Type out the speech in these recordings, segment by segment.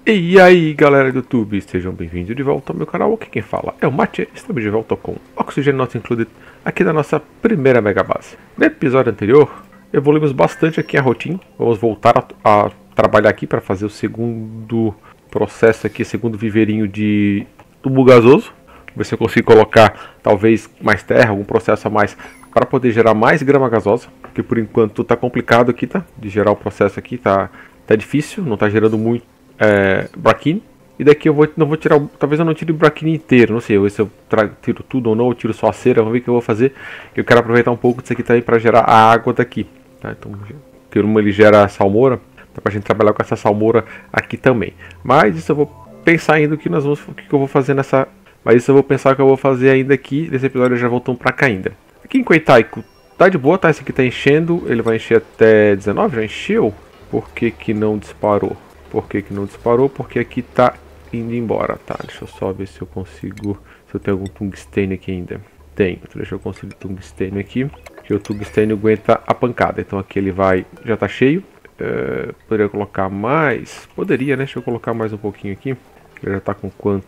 E aí galera do YouTube, sejam bem-vindos de volta ao meu canal. Aqui quem fala é o Mate. Estamos de volta com Oxygen Not Included aqui da nossa primeira mega base. No episódio anterior, evoluímos bastante aqui a rotina. Vamos voltar a trabalhar aqui para fazer o segundo processo aqui, segundo viveirinho de tubo gasoso. Ver se eu consigo colocar talvez mais terra, algum processo a mais para poder gerar mais grama gasosa. Porque por enquanto tá complicado aqui, tá? De gerar o processo aqui, tá difícil, não tá gerando muito braquine. E daqui eu não vou tirar, talvez eu não tire o braquine inteiro, não sei se eu tiro tudo ou não, eu tiro só a cera, vamos ver o que eu vou fazer. Eu quero aproveitar um pouco disso aqui também para gerar a água daqui, tá? Então, porque ele gera salmoura, dá pra gente trabalhar com essa salmoura aqui também. Mas isso eu vou pensar ainda o que eu vou fazer nessa. Mas isso eu vou pensar o que eu vou fazer ainda aqui. Nesse episódio já voltamos pra cá ainda. Aqui em Koitaico tá de boa, tá? Esse aqui tá enchendo, ele vai encher até 19, já encheu. Por que não disparou? Por que não disparou? Porque aqui tá indo embora, tá? Deixa eu só ver se eu consigo, se eu tenho algum tungstênio aqui ainda. Tenho, então deixa eu conseguir tungstênio aqui, que o tungstênio aguenta a pancada. Então aqui ele vai, já tá cheio. Poderia colocar mais? Poderia, né? Deixa eu colocar mais um pouquinho aqui. Ele já tá com quanto?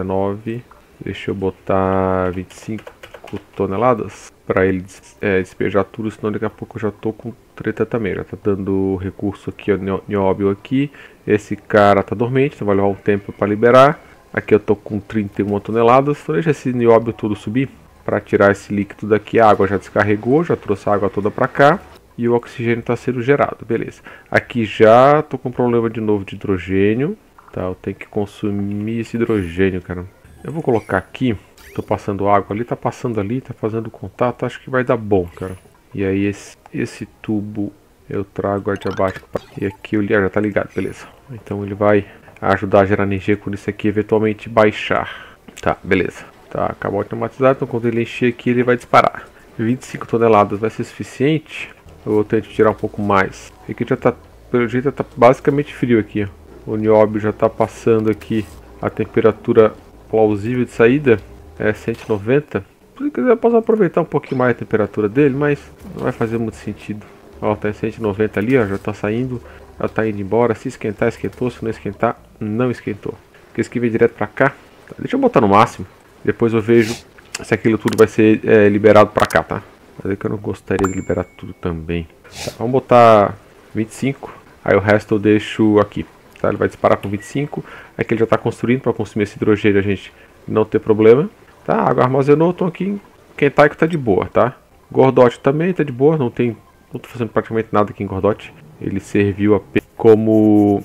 19. Deixa eu botar 25 toneladas para ele despejar tudo, senão daqui a pouco eu já tô com treta também. Já tá dando recurso aqui, ó, nióbio aqui. Esse cara tá dormente, então vai levar um tempo para liberar. Aqui eu tô com 31 toneladas, então deixa esse nióbio todo subir para tirar esse líquido daqui. A água já descarregou, já trouxe a água toda para cá e o oxigênio está sendo gerado, beleza. Aqui já tô com problema de novo de hidrogênio, tá? Eu tenho que consumir esse hidrogênio, cara. Eu vou colocar aqui. Tô passando água ali, tá passando ali, tá fazendo contato, acho que vai dar bom, cara. E aí esse tubo eu trago adiabático e aqui o já tá ligado, beleza. Então ele vai ajudar a gerar energia quando isso aqui eventualmente baixar. Tá, beleza. Tá, acabou automatizado, então quando ele encher aqui ele vai disparar. 25 toneladas vai ser suficiente? Eu vou tentar tirar um pouco mais. Aqui já tá, pelo jeito já tá basicamente frio aqui, ó. O nióbio já tá passando aqui a temperatura plausível de saída. É 190. Se quiser eu posso aproveitar um pouquinho mais a temperatura dele, mas não vai fazer muito sentido. Ó, tá em 190 ali, ó, já tá saindo, já tá indo embora. Se esquentar, esquentou. Se não esquentar, não esquentou. Porque esse aqui vem direto pra cá. Tá, deixa eu botar no máximo. Depois eu vejo se aquilo tudo vai ser liberado pra cá, tá? Mas é que eu não gostaria de liberar tudo também. Tá, vamos botar 25. Aí o resto eu deixo aqui. Tá, ele vai disparar com 25. Aqui ele já tá construindo para consumir esse hidrogênio, a gente não ter problema. Tá, a água armazenou, então aqui em Koitaico tá de boa, tá? Gordote também tá de boa, não tô fazendo praticamente nada aqui em Gordote. Ele serviu apenas como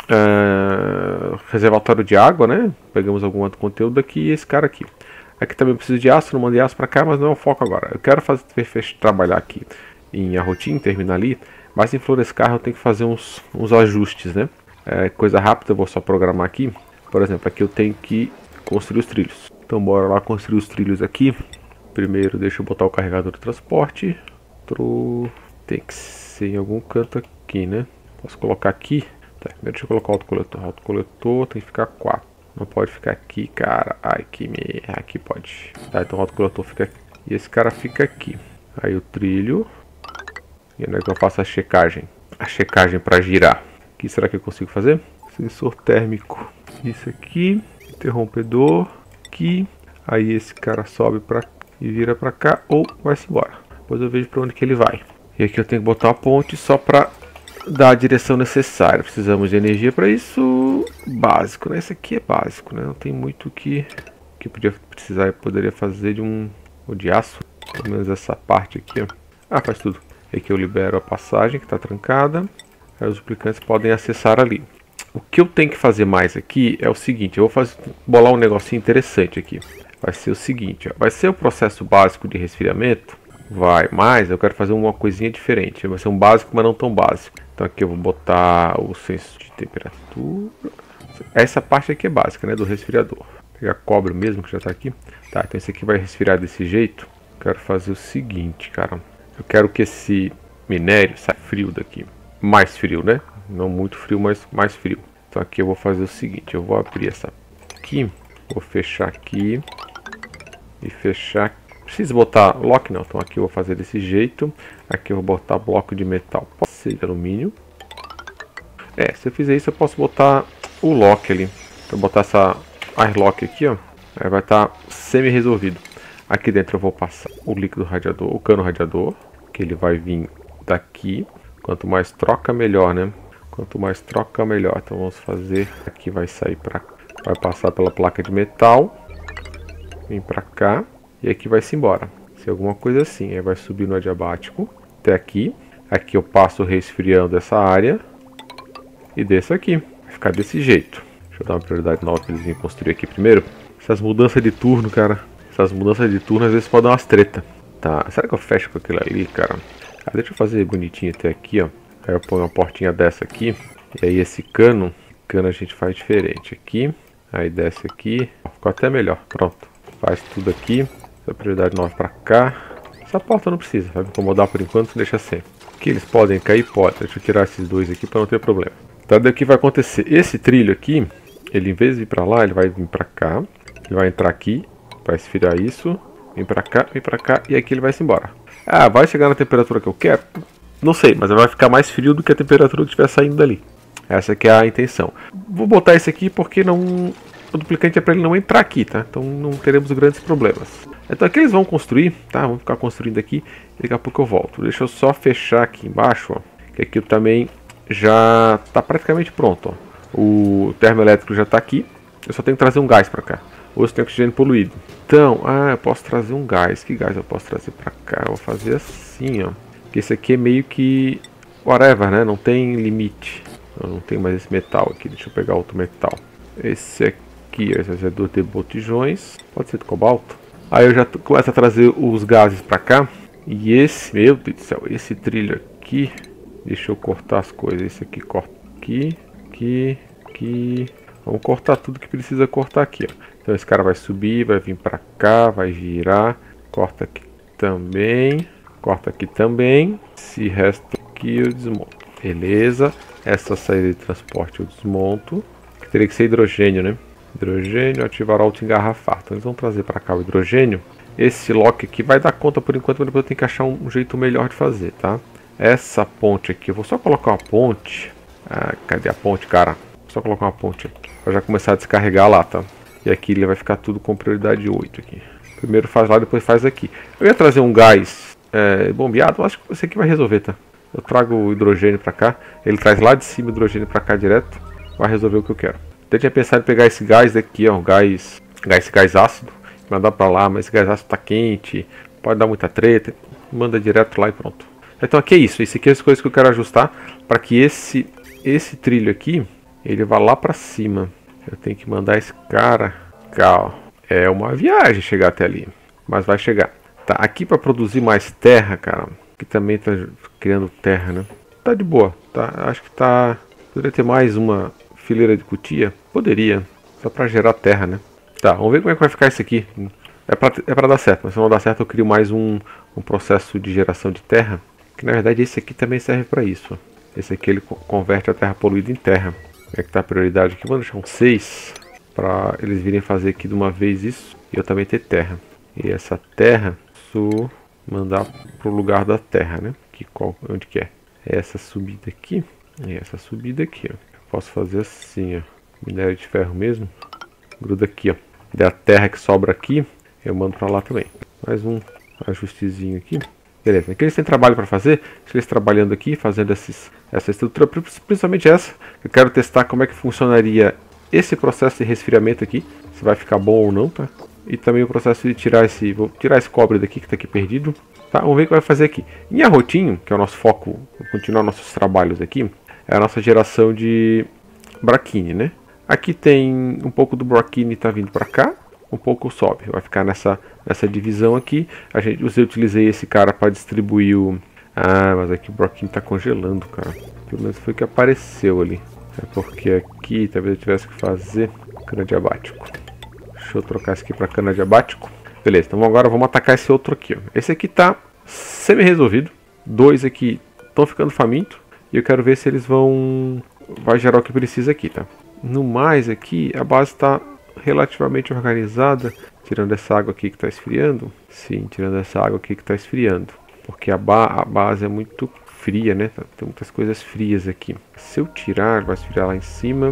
reservatório de água, né? Pegamos algum outro conteúdo aqui e esse cara aqui. Aqui também preciso de aço, não mandei aço pra cá, mas não é o foco agora. Eu quero trabalhar aqui em Arrotim, terminar ali, mas em Florescar eu tenho que fazer uns ajustes, né? Coisa rápida, eu vou só programar aqui. Por exemplo, aqui eu tenho que construir os trilhos. Então bora lá construir os trilhos aqui. Primeiro deixa eu botar o carregador de transporte. Tem que ser em algum canto aqui, né? Posso colocar aqui? Tá, primeiro deixa eu colocar o autocoletor. O autocoletor tem que ficar 4. Não pode ficar aqui, cara. Ai, aqui pode. Tá, então o autocoletor fica aqui. E esse cara fica aqui. Aí o trilho. E onde é que eu faço a checagem? A checagem para girar. O que será que eu consigo fazer? Sensor térmico. Isso aqui. Interrompedor. Aqui. Aí esse cara sobe e vira pra cá ou vai-se embora. Depois eu vejo pra onde que ele vai. E aqui eu tenho que botar a ponte só pra dar a direção necessária. Precisamos de energia para isso. Básico, né? Esse aqui é básico, né? Não tem muito que poderia fazer de aço. Pelo menos essa parte aqui, ó. Ah, faz tudo. Aqui eu libero a passagem que está trancada. Aí os duplicantes podem acessar ali. O que eu tenho que fazer mais aqui é o seguinte. Eu vou bolar um negocinho interessante aqui. Vai ser o seguinte, ó. Vai ser o processo básico de resfriamento. Mas eu quero fazer uma coisinha diferente. Vai ser um básico, mas não tão básico. Então aqui eu vou botar o sensor de temperatura. Essa parte aqui é básica, né? Do resfriador. Vou pegar cobre mesmo, que já está aqui. Tá, então esse aqui vai resfriar desse jeito. Quero fazer o seguinte, cara. Eu quero que esse minério saia frio daqui. Mais frio, né? Não muito frio, mas mais frio. Então aqui eu vou fazer o seguinte. Eu vou abrir essa aqui. Vou fechar aqui. E fechar aqui. Preciso botar lock não, então aqui eu vou fazer desse jeito. Aqui eu vou botar bloco de metal, pode ser de alumínio. Se eu fizer isso eu posso botar o lock ali. Vou botar essa airlock aqui, ó. Aí vai estar semi-resolvido. Aqui dentro eu vou passar o líquido radiador, o cano radiador, que ele vai vir daqui. Quanto mais troca, melhor, né? Quanto mais troca, melhor. Então vamos fazer... Aqui vai sair para... Vai passar pela placa de metal. Vem pra cá. E aqui vai-se embora. Se alguma coisa assim. Aí vai subir no adiabático. Até aqui. Aqui eu passo resfriando essa área. E desço aqui. Vai ficar desse jeito. Deixa eu dar uma prioridade nova para eles virem construir aqui primeiro. Essas mudanças de turno, cara. Essas mudanças de turno às vezes podem dar umas treta. Tá. Será que eu fecho com aquilo ali, cara? Ah, deixa eu fazer bonitinho até aqui, ó. Aí eu ponho uma portinha dessa aqui. E aí esse cano a gente faz diferente aqui. Aí desce aqui. Ficou até melhor. Pronto. Faz tudo aqui. Essa prioridade nova pra cá. Essa porta não precisa. Vai me incomodar por enquanto. Deixa assim. Aqui eles podem cair? Pode. Deixa eu tirar esses dois aqui pra não ter problema. Então daqui vai acontecer. Esse trilho aqui. Ele em vez de ir pra lá, ele vai vir pra cá. Ele vai entrar aqui. Vai esfriar isso. Vem pra cá. E aqui ele vai se embora. Ah, vai chegar na temperatura que eu quero? Não sei, mas vai ficar mais frio do que a temperatura que estiver saindo dali. Essa que é a intenção. Vou botar esse aqui porque não... O duplicante é para ele não entrar aqui, tá? Então não teremos grandes problemas. Então aqui eles vão construir, tá? Vamos ficar construindo aqui e daqui a pouco eu volto. Deixa eu só fechar aqui embaixo, ó. Que aqui também já está praticamente pronto, ó. O termoelétrico já está aqui. Eu só tenho que trazer um gás para cá. Ou se tem oxigênio poluído. Então, eu posso trazer um gás. Que gás eu posso trazer para cá? Eu vou fazer assim, ó. Que esse aqui é meio que... Whatever, né? Não tem limite. Eu não tenho mais esse metal aqui. Deixa eu pegar outro metal. Esse aqui, esse é de botijões. Pode ser de cobalto. Aí eu já começo a trazer os gases para cá. E esse, meu Deus do céu, esse trilho aqui. Deixa eu cortar as coisas. Esse aqui corta aqui, aqui. Vamos cortar tudo que precisa cortar aqui, ó. Então esse cara vai subir, vai vir para cá, vai girar. Corta aqui também. Corta aqui também. Esse resto aqui eu desmonto. Beleza. Essa saída de transporte eu desmonto. Que teria que ser hidrogênio, né? Hidrogênio, ativar auto-engarrafar. Então eles vão trazer para cá o hidrogênio. Esse lock aqui vai dar conta por enquanto, mas depois eu tenho que achar um jeito melhor de fazer, tá? Essa ponte aqui, eu vou só colocar uma ponte. Cadê a ponte, cara? Só colocar uma ponte aqui. Pra já começar a descarregar lá, tá? E aqui ele vai ficar tudo com prioridade 8 aqui. Primeiro faz lá, depois faz aqui. Eu ia trazer um gás bombeado, mas acho que esse aqui vai resolver, tá? Eu trago o hidrogênio pra cá. Ele traz lá de cima o hidrogênio pra cá direto. Vai resolver o que eu quero. Até tinha pensado em pegar esse gás daqui, ó. Esse gás ácido. Mandar pra lá, mas esse gás ácido tá quente. Pode dar muita treta. Manda direto lá e pronto. Então aqui é isso. Esse aqui é as coisas que eu quero ajustar. Para que esse trilho aqui, ele vá lá pra cima. Eu tenho que mandar esse cara cá, ó. É uma viagem chegar até ali. Mas vai chegar. Tá, aqui para produzir mais terra, cara. Que também tá criando terra, né? Tá de boa, tá? Acho que tá... Poderia ter mais uma fileira de cutia? Poderia. Só para gerar terra, né? Tá, vamos ver como é que vai ficar isso aqui. É pra dar certo, mas se não dar certo eu crio mais um processo de geração de terra. Que na verdade esse aqui também serve para isso. Esse aqui ele converte a terra poluída em terra. Como é que tá a prioridade aqui? Vamos deixar um 6 para eles virem fazer aqui de uma vez isso. E eu também ter terra. E essa terra, preciso mandar pro lugar da terra, né? Onde que é? É essa subida aqui. E essa subida aqui, ó. Posso fazer assim, ó. Minério de ferro mesmo. Gruda aqui, ó. Da terra que sobra aqui, eu mando pra lá também. Mais um ajustezinho aqui. Beleza, aqui eles têm trabalho para fazer. Eles trabalhando aqui, fazendo essa estrutura, principalmente essa. Eu quero testar como é que funcionaria esse processo de resfriamento aqui. Se vai ficar bom ou não, tá? E também o processo de tirar vou tirar esse cobre daqui que está aqui perdido. Tá, vamos ver o que vai fazer aqui. Em arrotinho, que é o nosso foco, vou continuar nossos trabalhos aqui, é a nossa geração de braquine, né? Aqui tem um pouco do braquine tá vindo para cá, um pouco sobe. Vai ficar nessa divisão aqui. Eu utilizei esse cara para distribuir o... mas aqui o braquine tá congelando, cara. Pelo menos foi o que apareceu ali. É porque aqui talvez eu tivesse que fazer cana diabático. Deixa eu trocar esse aqui para cana diabático. Beleza, então agora vamos atacar esse outro aqui, ó. Esse aqui tá semi-resolvido. Dois aqui estão ficando famintos. E eu quero ver se eles vai gerar o que precisa aqui, tá? No mais aqui, a base está relativamente organizada. Tirando essa água aqui que está esfriando. Sim, tirando essa água aqui que está esfriando. Porque a base é muito fria, né? Tem muitas coisas frias aqui. Se eu tirar, vai esfriar lá em cima.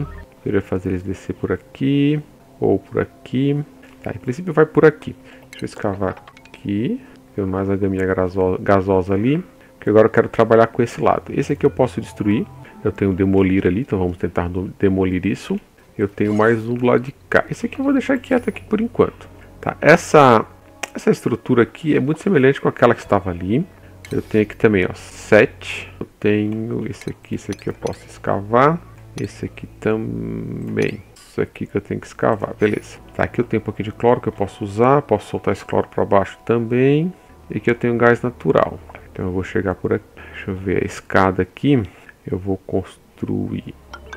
Eu ia fazer eles descer por aqui, ou por aqui. Tá, em princípio vai por aqui. Deixa eu escavar aqui. Tem mais a gaminha gasosa ali. Que agora eu quero trabalhar com esse lado. Esse aqui eu posso destruir. Eu tenho demolir ali, então vamos tentar demolir isso. Eu tenho mais um do lado de cá. Esse aqui eu vou deixar quieto aqui por enquanto. Tá, essa estrutura aqui é muito semelhante com aquela que estava ali. Eu tenho aqui também, ó, 7. Eu tenho esse aqui eu posso escavar. Esse aqui também. Isso aqui que eu tenho que escavar, beleza. Tá, aqui eu tenho um pouquinho de cloro que eu posso usar. Posso soltar esse cloro para baixo também. E aqui eu tenho gás natural. Então eu vou chegar por aqui. Deixa eu ver a escada aqui. Eu vou construir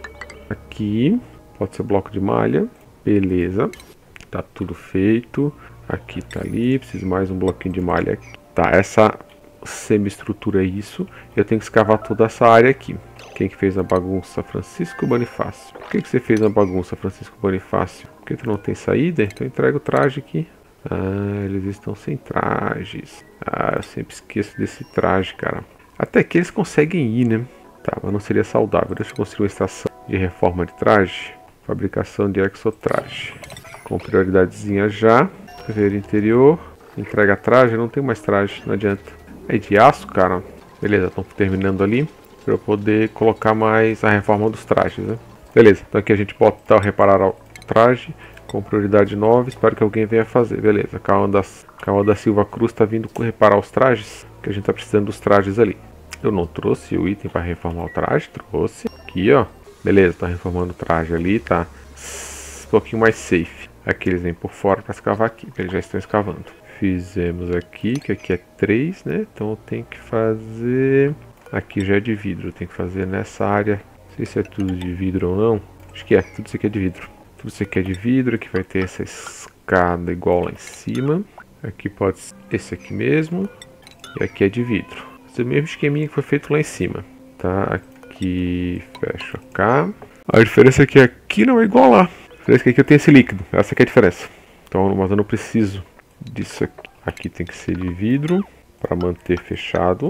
aqui. Pode ser bloco de malha. Beleza. Tá tudo feito. Aqui tá ali. Preciso mais um bloquinho de malha aqui. Tá, essa semi-estrutura é isso. Eu tenho que escavar toda essa área aqui. Quem que fez a bagunça? Francisco Bonifácio. Por que você fez a bagunça, Francisco Bonifácio? Porque tu não tem saída? Então entrega o traje aqui. Ah, eles estão sem trajes. Ah, eu sempre esqueço desse traje, cara. Até que eles conseguem ir, né? Tá, mas não seria saudável. Deixa eu construir uma estação de reforma de traje. Fabricação de exotraje. Com prioridadezinha já. Ver interior. Entrega traje. Não tem mais traje, não adianta. É de aço, cara. Beleza, estão terminando ali. Para eu poder colocar mais a reforma dos trajes, né? Beleza, então aqui a gente bota reparar o traje. Com prioridade 9. Espero que alguém venha fazer. Beleza, Calma da Silva Cruz está vindo reparar os trajes. Que a gente está precisando dos trajes ali. Eu não trouxe o item para reformar o traje. Trouxe. Aqui, ó. Beleza, tá reformando o traje ali. Tá um pouquinho mais safe. Aqui eles vêm por fora para escavar aqui. Eles já estão escavando. Fizemos aqui, que aqui é 3, né? Então eu tenho que fazer... Aqui já é de vidro. Eu tenho que fazer nessa área. Não sei se é tudo de vidro ou não. Acho que é. Tudo isso aqui é de vidro. Tudo isso aqui é de vidro. Aqui vai ter essa escada igual lá em cima. Aqui pode ser esse aqui mesmo. E aqui é de vidro. Esse é o mesmo esqueminha que foi feito lá em cima. Tá? Aqui fecha cá. A diferença é que aqui não é igual lá. A diferença é que aqui eu tenho esse líquido. Essa aqui é a diferença. Então, mas eu não preciso disso aqui. Aqui tem que ser de vidro. Para manter fechado.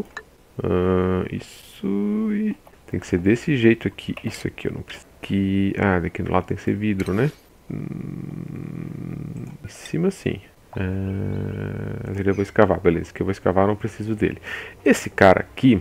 Isso. E tem que ser desse jeito aqui. Isso aqui eu não preciso. Aqui, daqui do lado tem que ser vidro, né? Em cima sim. Eu vou escavar, beleza. Que eu vou escavar, não preciso dele. Esse cara aqui,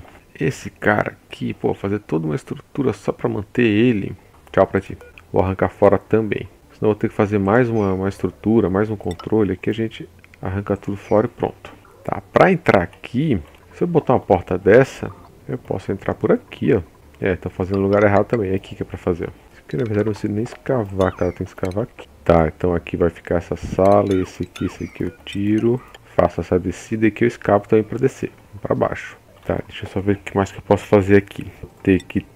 pô, fazer toda uma estrutura só pra manter ele. Tchau pra ti. Vou arrancar fora também. Senão eu vou ter que fazer mais uma estrutura, mais um controle. Aqui a gente arranca tudo fora e pronto. Tá, pra entrar aqui, se eu botar uma porta dessa, eu posso entrar por aqui, ó. Tô fazendo no lugar errado também. É aqui que é pra fazer. Isso aqui na verdade não precisa nem escavar, cara. Tem que escavar aqui. Tá, então aqui vai ficar essa sala. Esse aqui eu tiro. Faço essa descida e aqui eu escapo também pra descer. Pra baixo. Tá, deixa eu só ver o que mais que eu posso fazer aqui. Vou ter que...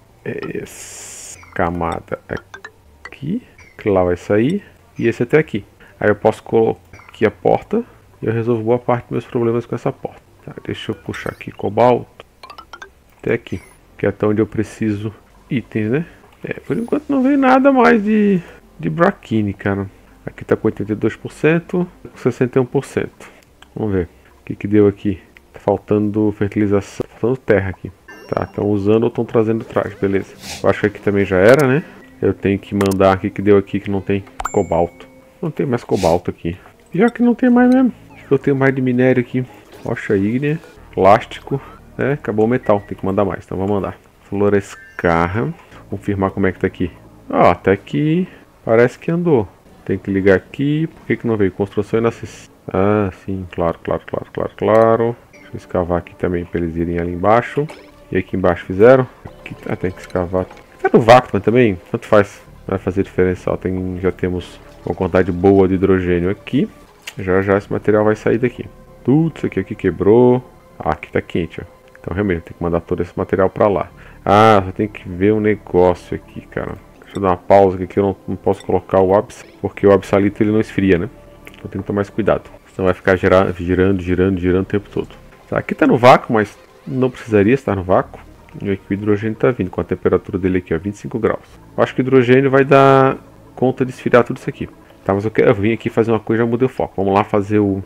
essa camada aqui. Que lá vai sair. E esse até aqui. Aí eu posso colocar aqui a porta. E eu resolvo boa parte dos meus problemas com essa porta. Tá, deixa eu puxar aqui cobalto. Até aqui. Que é até onde eu preciso itens, né? Por enquanto não veio nada mais de braquine, cara. Aqui tá com 82%, 61%. Vamos ver. O que deu aqui? Tá faltando fertilização, tá faltando terra aqui. Tá, estão usando ou estão trazendo traje, beleza. Eu acho que aqui também já era, né? Eu tenho que mandar aqui que deu aqui que não tem cobalto. Não tem mais cobalto aqui. Já que não tem mais mesmo. Acho que eu tenho mais de minério aqui. Rocha ígnea, plástico. Acabou o metal, tem que mandar mais, então vamos mandar. Florescarra, confirmar como é que tá aqui. Até que parece que andou. Tem que ligar aqui, por que não veio? Construção inacessível. Sim, claro. Deixa eu escavar aqui também para eles irem ali embaixo. E aqui embaixo fizeram. Aqui, tem que escavar. Tá no vácuo, mas também, tanto faz. Vai fazer diferença, já temos uma quantidade boa de hidrogênio aqui. Já esse material vai sair daqui. Tudo isso aqui quebrou. Aqui tá quente, ó. Então realmente tem que mandar todo esse material pra lá. Só tem que ver um negócio aqui, cara. Deixa eu dar uma pausa aqui que eu não posso colocar o porque o absalito ele não esfria, né? Então tem que tomar mais cuidado. Senão vai ficar girando o tempo todo. Tá, aqui tá no vácuo, mas não precisaria estar no vácuo. E aqui o hidrogênio tá vindo com a temperatura dele aqui, ó, 25 graus. Eu acho que o hidrogênio vai dar conta de esfriar tudo isso aqui. Tá, mas eu vim aqui fazer uma coisa e já mudei o foco. Vamos lá fazer o...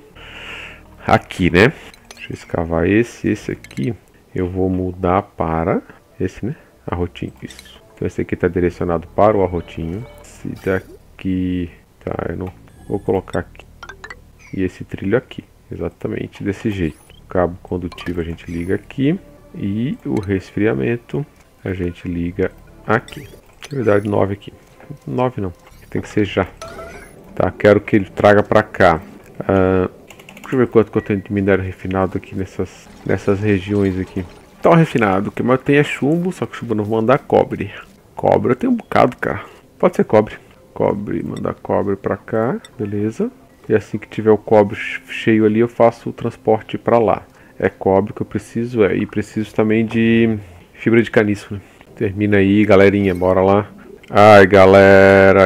aqui, né? Deixa eu escavar esse aqui. Eu vou mudar para esse, né? A rotina, isso. Então esse aqui está direcionado para o arrotinho. Esse daqui, tá, eu não vou colocar aqui. E esse trilho aqui, exatamente desse jeito. O cabo condutivo a gente liga aqui. E o resfriamento a gente liga aqui. Na verdade 9 aqui. 9 não, tem que ser já. Tá, quero que ele traga para cá. Deixa eu ver quanto que eu tenho de minério refinado aqui nessas regiões aqui. Então refinado, o que mais tem é chumbo, só que chumbo eu não vou mandar cobre. Cobre eu tenho um bocado, cara. Pode ser cobre. Cobre, mandar cobre pra cá, beleza. E assim que tiver o cobre cheio ali, eu faço o transporte pra lá. É cobre que eu preciso, e preciso também de fibra de caniço. Termina aí, galerinha, bora lá. Ai, galera.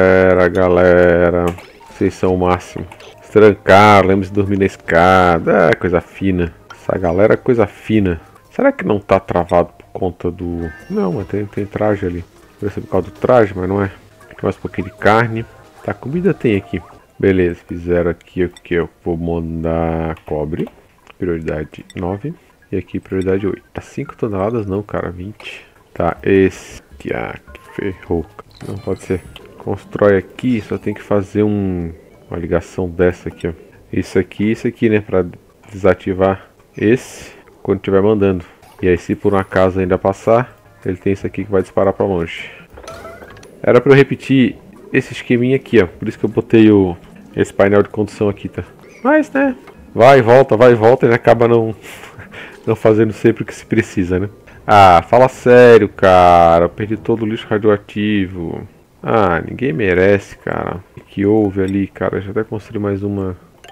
Vocês são o máximo. Se trancar, lembre-se de dormir na escada. Coisa fina. Essa galera é coisa fina. Será que não tá travado por conta do... Não, mas tem traje ali. Deve ser por causa do traje, mas não é. Aqui mais um pouquinho de carne. Tá, comida tem aqui. Beleza, fizeram aqui o que eu vou mandar cobre. Prioridade 9. E aqui prioridade 8. Tá 5 toneladas não, cara, 20. Tá, esse aqui, que ferrou. Não pode ser. Constrói aqui, só tem que fazer uma ligação dessa aqui, ó. Isso aqui, né, pra desativar esse quando estiver mandando. E aí se por um acaso ainda passar, ele tem isso aqui que vai disparar pra longe. Era pra eu repetir esse esqueminha aqui, ó. Por isso que eu botei esse painel de condução aqui, tá? Mas, né, vai e volta, ele acaba não fazendo sempre o que se precisa, né? Ah, fala sério, cara. Eu perdi todo o lixo radioativo. Ah, ninguém merece, cara. O que houve ali, cara? Deixa eu até construir mais uma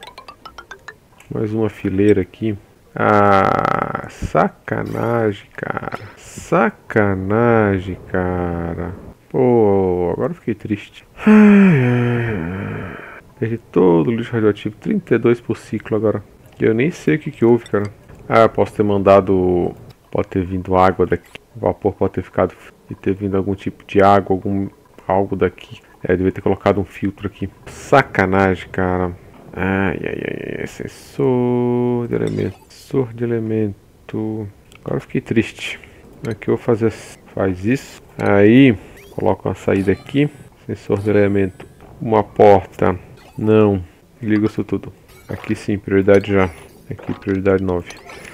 fileira aqui. Ah, sacanagem, cara. Sacanagem, cara. Pô, agora eu fiquei triste. Perdi todo o lixo radioativo. 32 por ciclo agora. Eu nem sei o que houve, cara. Ah, eu posso ter mandado... Pode ter vindo água daqui. O vapor pode ter ficado... E ter vindo algum tipo de água, algo daqui. Eu devia ter colocado um filtro aqui. Sacanagem, cara. Ai. Sensor de elemento. Sensor de elemento. Agora eu fiquei triste. Aqui eu vou fazer... Faz isso. Aí... Coloco uma saída aqui. Sensor de elemento. Uma porta. Não. Liga isso tudo. Aqui sim, prioridade já. Aqui, prioridade 9.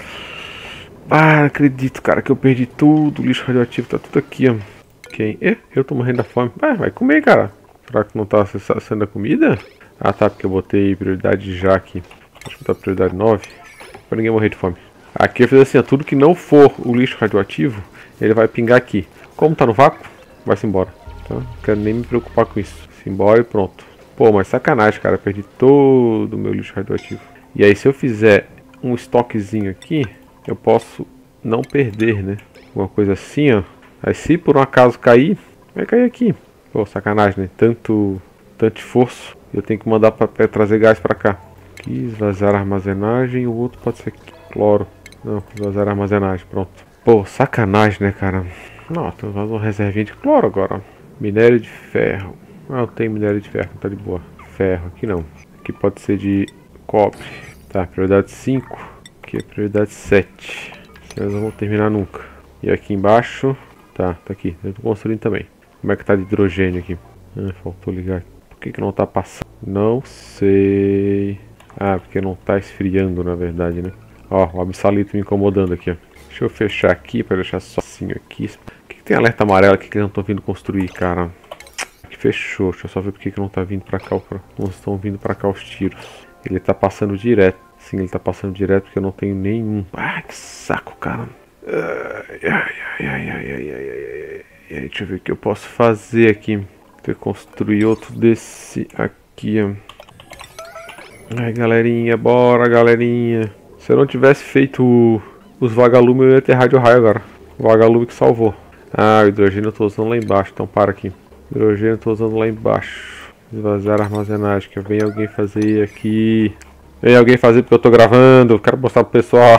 Ah, não acredito, cara, que eu perdi tudo. O lixo radioativo tá tudo aqui, ó. Quem? Eu tô morrendo da fome. Ah, vai comer, cara. Será que não tá sendo a comida? Ah, tá, porque eu botei prioridade já aqui. Deixa eu botar prioridade 9. Pra ninguém morrer de fome. Aqui eu fiz assim, ó. Tudo que não for o lixo radioativo, ele vai pingar aqui. Como tá no vácuo, vai-se embora. Então, não quero nem me preocupar com isso. Se embora e pronto. Pô, mas sacanagem, cara. Eu perdi todo o meu lixo radioativo. E aí, se eu fizer um estoquezinho aqui, eu posso não perder, né? Uma coisa assim, ó. Aí, se por um acaso cair, vai cair aqui. Pô, sacanagem, né? Tanto esforço. Eu tenho que mandar pra trazer gás pra cá. Aqui, esvaziar a armazenagem. O outro pode ser aqui. Cloro. Não, esvaziar a armazenagem. Pronto. Pô, sacanagem, né, cara? Não, tem uma reservinha de cloro agora. Minério de ferro. Ah, eu tenho minério de ferro, tá de boa. Ferro, aqui não. Aqui pode ser de cobre. Tá, prioridade 5. Aqui é prioridade 7. Vocês não vão terminar nunca. E aqui embaixo... Tá aqui. Eu tô construindo também. Como é que tá de hidrogênio aqui? Ah, faltou ligar. Por que não tá passando? Não sei... Ah, porque não tá esfriando, na verdade, né? Ó, o absalito me incomodando aqui, ó. Deixa eu fechar aqui para deixar só assim aqui. Por que tem alerta amarelo aqui que eles não estão vindo construir, cara? Aqui fechou. Deixa eu só ver por que não tá vindo pra cá. Não estão vindo pra cá os tiros. Ele tá passando direto. Sim, ele tá passando direto porque eu não tenho nenhum. Ah, que saco, cara. Ai. Deixa eu ver o que eu posso fazer aqui. Vou construir outro desse aqui, ó. Ai, galerinha, bora, galerinha. Se eu não tivesse feito os vagalumes, eu ia ter rádio raio agora. O vagalume que salvou. Ah, o hidrogênio eu tô usando lá embaixo, então para aqui. O hidrogênio eu tô usando lá embaixo. Esvaziar a armazenagem, que vem alguém fazer aqui. Vem alguém fazer porque eu tô gravando. Quero mostrar pro pessoal.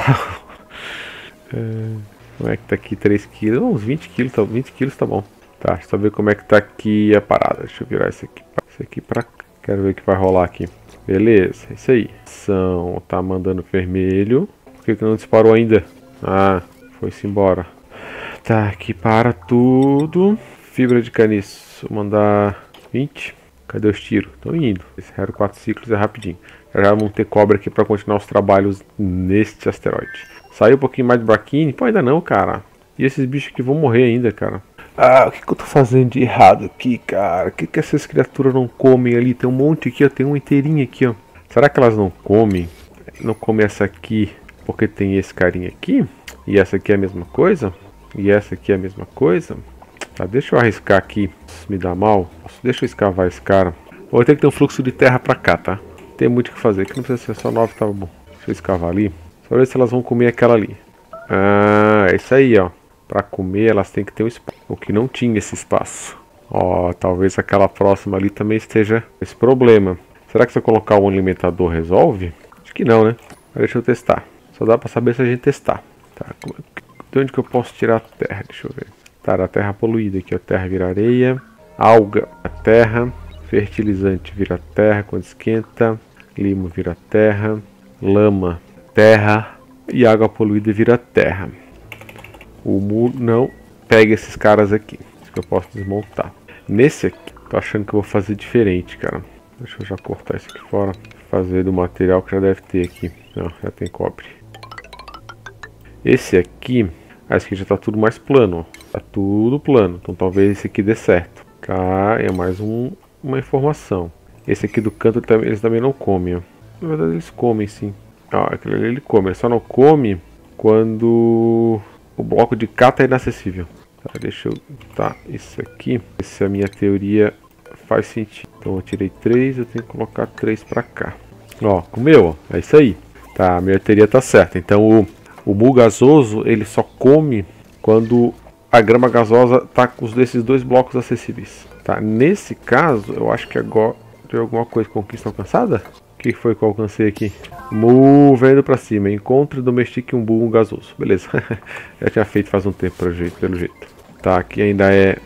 Como é que tá aqui? 3 kg. Uns 20 kg, tá, 20 kg tá bom. Tá, deixa eu ver como é que tá aqui a parada. Deixa eu virar isso aqui pra cá. Quero ver o que vai rolar aqui. Beleza, é isso aí. Tá mandando vermelho. Por que não disparou ainda? Ah, foi-se embora. Tá, aqui para tudo. Fibra de caniço, vou mandar 20. Cadê os tiros? Estão indo. Esse Hero 4 ciclos é rapidinho. Já vamos ter cobre aqui para continuar os trabalhos neste asteroide. Saiu um pouquinho mais de Braquine? Pô, ainda não, cara. E esses bichos aqui vão morrer ainda, cara. Ah, o que eu tô fazendo de errado aqui, cara? O que essas criaturas não comem ali? Tem um monte aqui, ó. Tem uma inteirinha aqui, ó. Será que elas não comem? Não comem essa aqui porque tem esse carinha aqui? E essa aqui é a mesma coisa? E essa aqui é a mesma coisa? Tá, deixa eu arriscar aqui. Se me dá mal, deixa eu escavar esse cara. Vou ter que ter um fluxo de terra pra cá, tá? Tem muito o que fazer. Aqui não precisa ser só 9, tá bom. Deixa eu escavar ali. Só ver se elas vão comer aquela ali. Ah, é isso aí, ó. Pra comer elas têm que ter um espaço. O que não tinha esse espaço. Ó, talvez aquela próxima ali também esteja esse problema. Será que se eu colocar um alimentador resolve? Acho que não, né? Mas deixa eu testar. Só dá pra saber se a gente testar. Tá, de onde que eu posso tirar a terra? Deixa eu ver. Tá, a terra poluída aqui, ó. Terra vira areia. Alga, a terra. Fertilizante vira terra quando esquenta. Limo vira terra. Lama, terra. E água poluída vira terra. O muro não. Pega esses caras aqui. Isso que eu posso desmontar. Nesse aqui, tô achando que eu vou fazer diferente, cara. Deixa eu já cortar isso aqui fora. Fazer do material que já deve ter aqui. Não, já tem cobre. Esse aqui. Ah, esse aqui já tá tudo mais plano, ó. Tá tudo plano. Então talvez esse aqui dê certo. Cá é mais uma informação. Esse aqui do canto eles também não comem, ó. Na verdade eles comem sim. Ó, aquele ali ele come. Ele só não come quando o bloco de cá tá inacessível. Tá, deixa eu... Tá, isso aqui. Essa é a minha teoria faz sentido. Então eu tirei 3, eu tenho que colocar 3 pra cá. Ó, comeu, ó. É isso aí. Tá, a minha teoria tá certa. Então o mu gasoso, ele só come quando a grama gasosa tá com desses dois blocos acessíveis. Tá, nesse caso, eu acho que agora tem alguma coisa, conquista alcançada? O que foi que eu alcancei aqui? Mu vendo pra cima, encontre e domestique um mu gasoso. Beleza, já tinha feito faz um tempo pelo jeito. Tá, aqui ainda é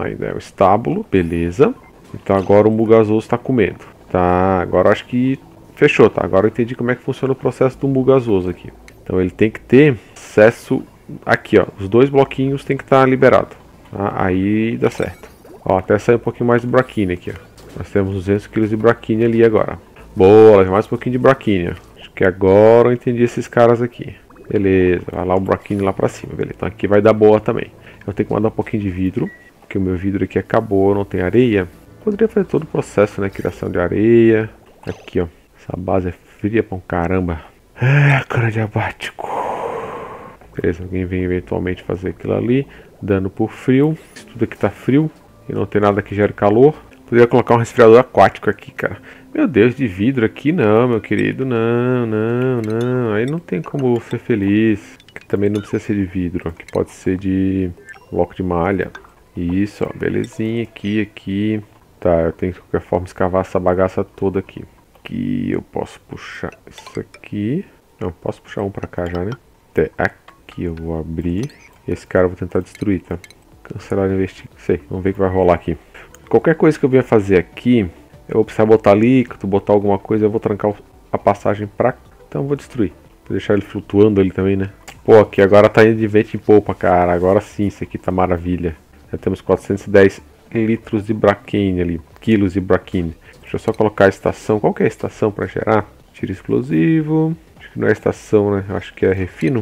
o estábulo, beleza. Então agora o mu gasoso tá comendo. Tá, agora acho que fechou, tá? Agora eu entendi como é que funciona o processo do mu gasoso aqui. Então ele tem que ter acesso aqui, ó. Os dois bloquinhos tem que estar liberado. Tá? Aí dá certo. Ó, até sair um pouquinho mais de braquine aqui, ó. Nós temos 200 kg de braquine ali agora. Boa, mais um pouquinho de braquine. Acho que agora eu entendi esses caras aqui. Beleza, vai lá o braquine lá pra cima, beleza. Então aqui vai dar boa também. Eu tenho que mandar um pouquinho de vidro, porque o meu vidro aqui acabou, não tem areia. Poderia fazer todo o processo, né? Criação de areia. Aqui, ó. Essa base é fria pra um caramba. Ah, cara diabático. Beleza, alguém vem eventualmente fazer aquilo ali. Dano por frio. Isso tudo aqui tá frio. E não tem nada que gere calor. Poderia colocar um resfriador aquático aqui, cara. Meu Deus, de vidro aqui não, meu querido. Não, não, não. Aí não tem como ser feliz. Que também não precisa ser de vidro. Que pode ser de bloco de malha. Isso, ó. Belezinha. Aqui. Tá, eu tenho que de qualquer forma escavar essa bagaça toda aqui. Aqui eu posso puxar isso aqui. Não, posso puxar um pra cá já, né? Até aqui eu vou abrir. Esse cara eu vou tentar destruir, tá? Cancelar investir. Sei, vamos ver o que vai rolar aqui. Qualquer coisa que eu venha fazer aqui, eu vou precisar botar líquido, botar alguma coisa, eu vou trancar a passagem pra cá. Então eu vou destruir. Vou deixar ele flutuando ali também, né? Pô, aqui agora tá indo de vento em polpa, cara. Agora sim, isso aqui tá maravilha. Já temos 410 litros de braquine ali. Quilos de braquine. Deixa eu só colocar a estação. Qual que é a estação para gerar? Tiro explosivo. Acho que não é estação, né? Acho que é refino.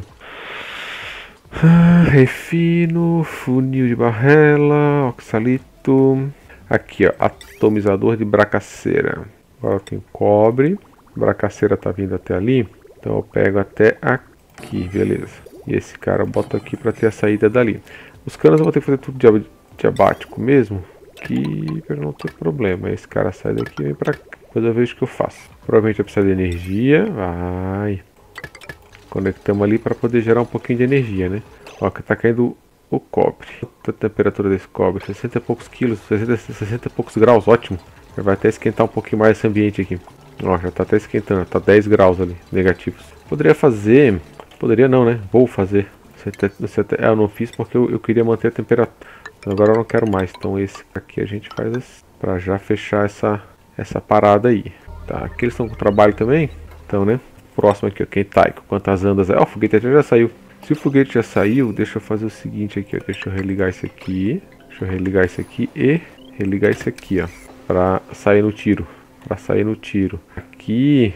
Refino. Funil de barrela. Oxalito. Aqui, ó. Atomizador de bracaceira. Agora eu tenho cobre. Bracaceira tá vindo até ali. Então eu pego até aqui. Beleza. E esse cara eu boto aqui para ter a saída dali. Os canos eu vou ter que fazer tudo diabático mesmo. Aqui para não ter problema. Esse cara sai daqui e vem pra cá. Depois eu vejo o que eu faço. Provavelmente vai precisar de energia. Vai. Conectamos ali para poder gerar um pouquinho de energia, né? Ó, que tá caindo o cobre. A temperatura desse cobre, 60 e poucos quilos, 60 e poucos graus, ótimo. Já vai até esquentar um pouquinho mais esse ambiente aqui. Ó, já tá até esquentando, tá 10 graus ali, negativos. Poderia fazer, poderia não, né? Vou fazer. Eu não fiz porque eu queria manter a temperatura. Agora eu não quero mais, então esse aqui a gente faz assim, pra já fechar essa parada aí. Tá, aqui eles estão com trabalho também, então, né? Próximo aqui, ó, quem tá aí, quantas andas é? Ó, o foguete já saiu. Se o foguete já saiu, deixa eu fazer o seguinte aqui, ó. Deixa eu religar isso aqui. Deixa eu religar isso aqui e religar isso aqui, ó. Pra sair no tiro. Aqui...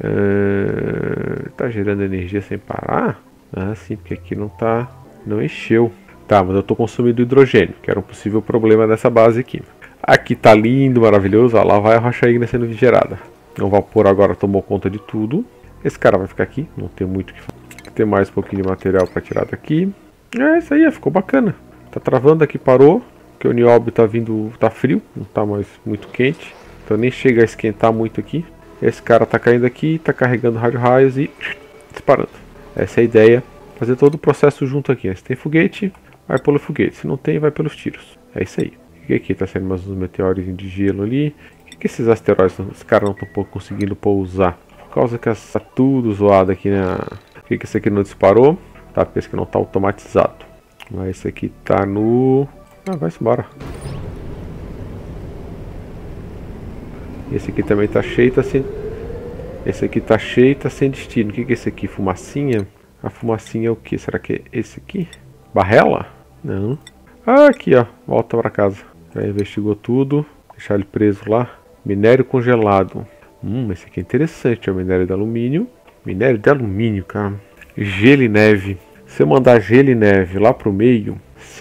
tá gerando energia sem parar? Ah, sim, porque aqui não encheu. Tá, mas eu tô consumindo hidrogênio, que era um possível problema dessa base aqui. Aqui tá lindo, maravilhoso. Ó, lá vai a rocha ígnea sendo gerada. O vapor agora tomou conta de tudo. Esse cara vai ficar aqui, não tem muito o que fazer. Tem mais um pouquinho de material para tirar daqui. É isso aí, ficou bacana. Tá travando aqui, parou. Porque o nióbio tá vindo, tá frio, não tá mais muito quente. Então nem chega a esquentar muito aqui. Esse cara tá caindo aqui, tá carregando raios e disparando. Essa é a ideia. Fazer todo o processo junto aqui. Se tem foguete, vai pelo foguete. Se não tem, vai pelos tiros. É isso aí. E aqui tá saindo mais uns meteoros de gelo ali. O que esses asteroides, os caras não estão conseguindo pousar? Por causa que tá tudo zoado aqui, né? Por que esse aqui não disparou? Tá, porque esse aqui não tá automatizado. Mas esse aqui tá no... Ah, vai-se embora. Esse aqui também tá cheio, tá sem... Esse aqui tá cheio, tá sem destino. O que é esse aqui? Fumacinha? A fumacinha é o que? Será que é esse aqui? Barrela? Não. Ah, aqui ó, volta pra casa. Já investigou tudo. Deixar ele preso lá. Minério congelado. Esse aqui é interessante, é o minério de alumínio. Minério de alumínio, cara. Gelo e neve. Se eu mandar gelo e neve lá pro meio.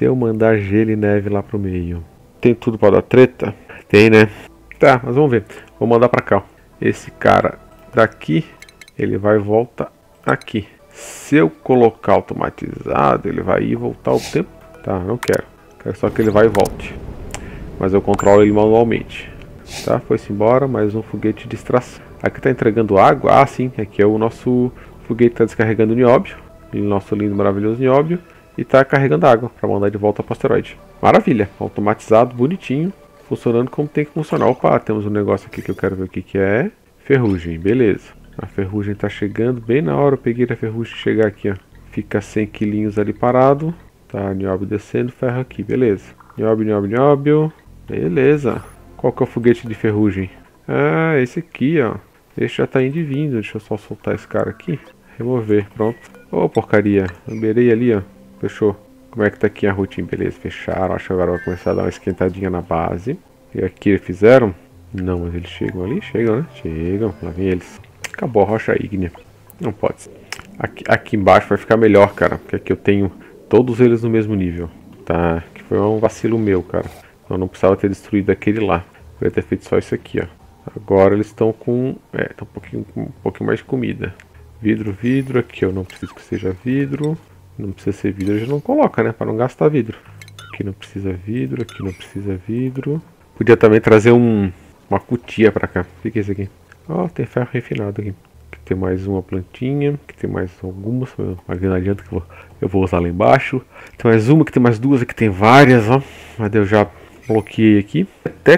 Tem tudo pra dar treta? Tem, né? Tá, mas vamos ver. Vou mandar pra cá, ó. Esse cara daqui, ele vai e volta aqui. Se eu colocar automatizado, ele vai ir e voltar o tempo. Tá, não quero. Quero só que ele vai e volte. Mas eu controlo ele manualmente. Tá, foi-se embora. Mais um foguete de extração. Aqui tá entregando água. Ah, sim. Aqui é o nosso foguete que tá descarregando nióbio. Nosso lindo, maravilhoso nióbio. E tá carregando água para mandar de volta para o asteroide. Maravilha. Automatizado, bonitinho. Funcionando como tem que funcionar. Opa, temos um negócio aqui que eu quero ver o que é. Ferrugem, beleza. A ferrugem tá chegando. Bem na hora eu peguei a ferrugem chegar aqui, ó. Fica 100 quilinhos ali parado. Tá, nióbio descendo, ferro aqui, beleza. Nióbio. Beleza. Qual que é o foguete de ferrugem? Ah, esse aqui, ó. Esse já tá indo e vindo. Deixa eu só soltar esse cara aqui. Remover, pronto. Ô, porcaria. Eu beirei ali, ó. Fechou. Como é que tá aqui a rotina? Beleza, fecharam. Acho que agora vai começar a dar uma esquentadinha na base. E aqui fizeram? Não, mas eles chegam ali? Chegam, né? Chegam. Lá vem eles. Acabou a rocha ígnea. Não pode ser. Aqui embaixo vai ficar melhor, cara. Porque aqui eu tenho todos eles no mesmo nível. Tá? Que foi um vacilo meu, cara. Eu não precisava ter destruído aquele lá. Eu ia ter feito só isso aqui, ó. Agora eles estão com... tá um pouquinho mais de comida. Vidro aqui, eu não preciso que seja vidro. Não precisa ser vidro, a gente não coloca, né? Para não gastar vidro. Aqui não precisa vidro, aqui não precisa vidro. Podia também trazer uma cutia pra cá. O que é isso aqui? Ó, tem ferro refinado aqui. Aqui tem mais uma plantinha. Aqui tem mais algumas. Mas não adianta que eu vou usar lá embaixo. Tem mais uma, que tem mais duas, aqui tem várias, ó. Mas eu já bloqueei aqui. Até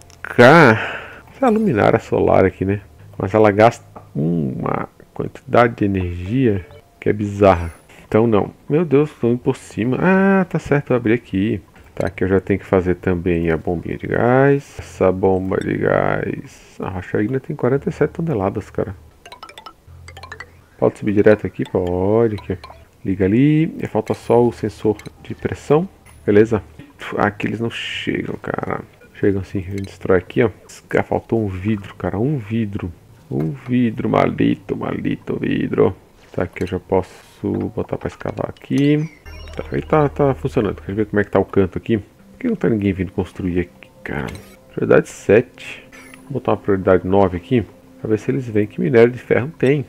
colocar essa luminária solar aqui, né? Mas ela gasta uma quantidade de energia que é bizarra. Então não. Meu Deus, estou indo por cima. Ah, tá certo, eu abri aqui. Tá, aqui eu já tenho que fazer também a bombinha de gás. Essa bomba de gás. A rocha ígnea tem 47 toneladas, cara. Pode subir direto aqui? Pode. Aqui. Liga ali. E falta só o sensor de pressão. Beleza? Aqui eles não chegam, cara. Chegam sim. A gente destrói aqui, ó. Faltou um vidro, cara. Um vidro. Maldito vidro. Tá, aqui eu já posso botar pra escavar aqui. Tá, aí tá funcionando. Quer ver como é que tá o canto aqui? Por que não tá ninguém vindo construir aqui, cara? Prioridade 7. Vou botar uma prioridade 9 aqui. Pra ver se eles veem que minério de ferro tem.